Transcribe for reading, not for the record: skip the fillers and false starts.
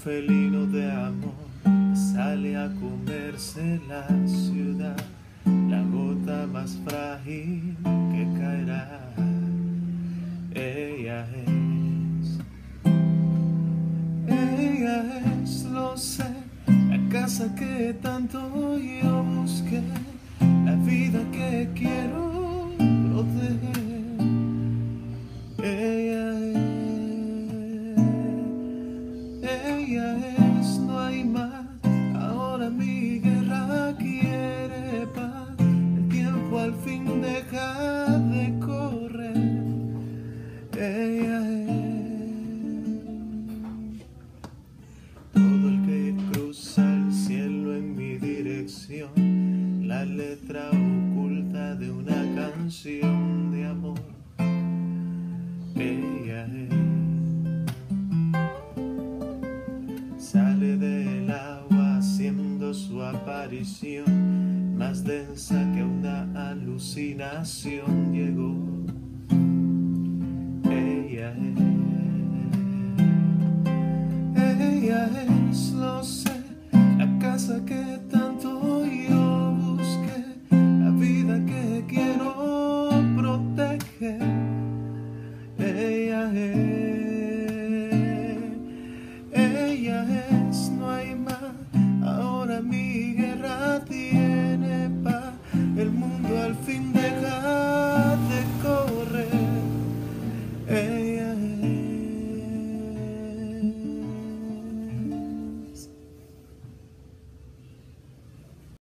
felino de amor sale a comerse la ciudad, la gota más frágil que caerá. Ella es, lo sé, la casa que tanto yo busqué, la vida que quiero proteger. Ella es, no hay más. Ahora mi guerra quiere paz. El tiempo al fin deja de correr. Ella es. Todo el que cruza el cielo en mi dirección, la letra oculta de una canción de amor. Ella es. Sale del agua haciendo su aparición, más densa que una alucinación